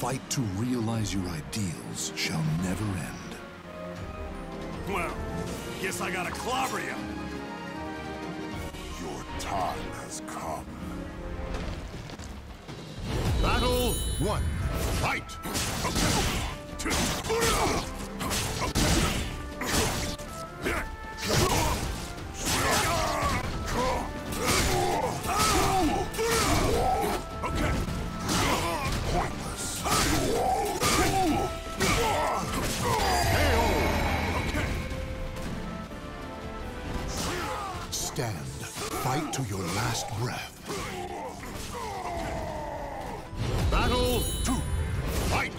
fight to realize your ideals shall never end. Well, guess I gotta clobber you. Your time has come. Battle 1. Fight! Stand. Fight to your last breath. Battle 2. Fight!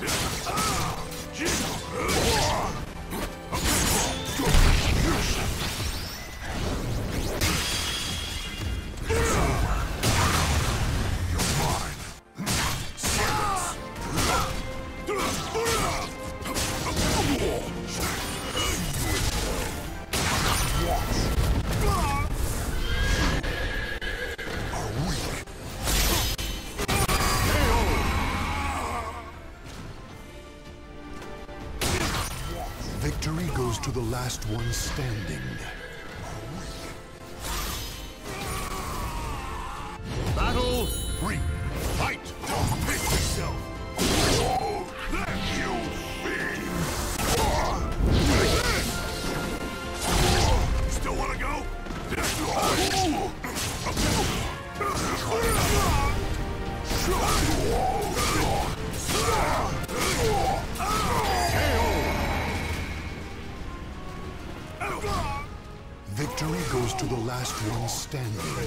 Victory goes to the last one standing. Battle 3. Fight! Make yourself! You fiend! Still wanna go? Victory goes to the last one standing.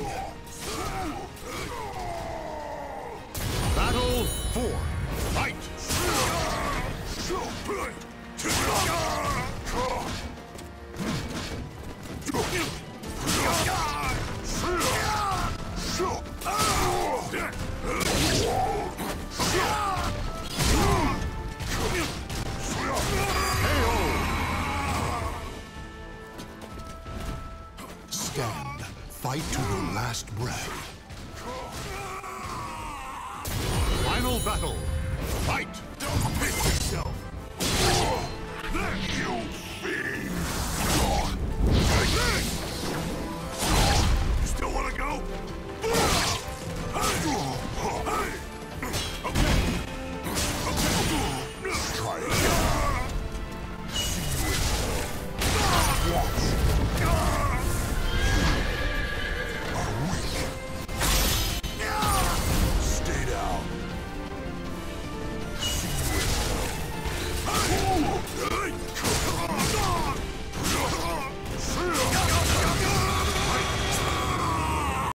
Battle 4. Fight! Stand. Fight to your last breath. Final battle. Fight! Don't pick yourself! You fiend!